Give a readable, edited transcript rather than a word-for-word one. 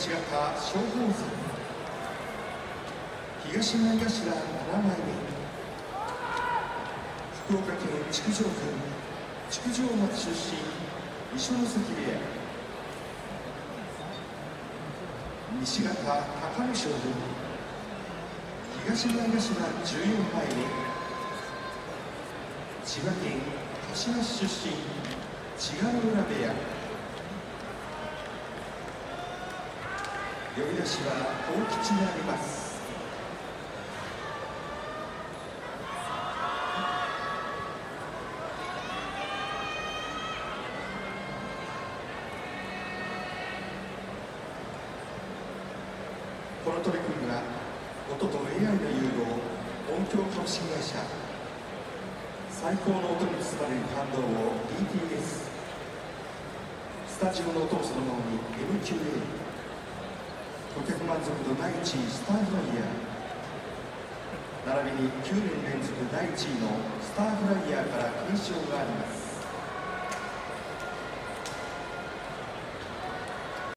型小宝山東前頭7枚目福岡県築上郡築上町出身二所ノ関部屋西方隆の勝負東前頭14枚目千葉県柏市出身千賀浦部屋呼び出しは大吉であります。この取り組みは音と AI の融合音響株式会社最高の音に包まれる感動を DTS スタジオの音をそのままに MQA 顧客満足度第1位スターフライヤー並びに9年連続第1位のスターフライヤーから金賞があります。